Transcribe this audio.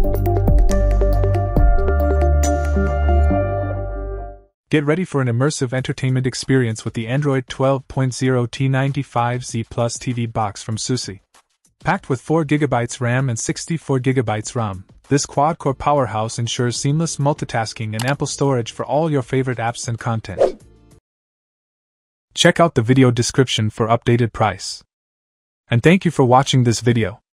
Get ready for an immersive entertainment experience with the Android 12.0 T95Z Plus TV box from SUSE. Packed with 4GB RAM and 64GB ROM, this quad-core powerhouse ensures seamless multitasking and ample storage for all your favorite apps and content. Check out the video description for updated price. And thank you for watching this video.